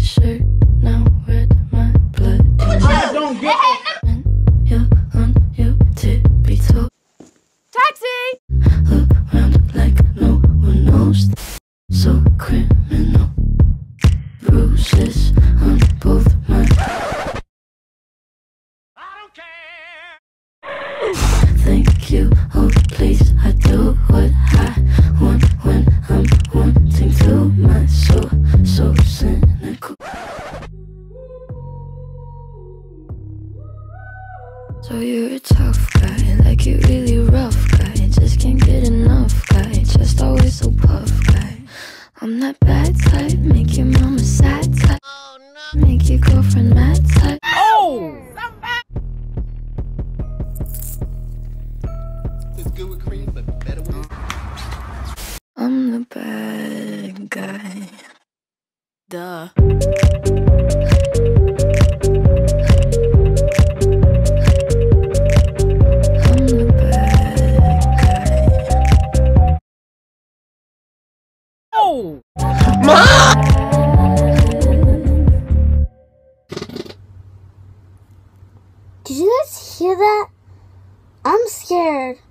shirt now red, my blood. I don't get it. When you're on your tippy toe. Taxi! Look around like no one knows. So criminal. Bruises on both my. I don't care. Thank you, oh please. I do what I want when I'm wanting to. My soul, so cynical. So you're a tough guy, like you really rough guy. Just can't get enough guy, just always so puff guy. I'm that bad type, make your mama sad type. Oh no. Make your girlfriend mad type. Oh! It's good with cream, but better with. I'm the bad guy. Duh. I'm the bad guy. Oh! Did you guys hear that? I'm scared.